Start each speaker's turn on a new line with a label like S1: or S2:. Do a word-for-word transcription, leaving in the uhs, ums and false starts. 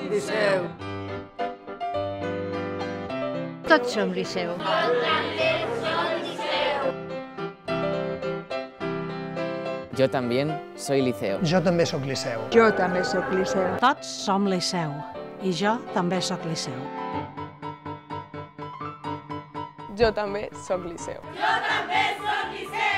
S1: Liceu.
S2: Tots som Liceu.
S3: Jo també soy Liceu.
S4: Jo també sóc Liceu.
S1: Jo també sóc Liceu.
S5: Tots som Liceu. I jo també sóc Liceu.
S6: Jo també sóc Liceu.
S7: Jo també sóc Liceu.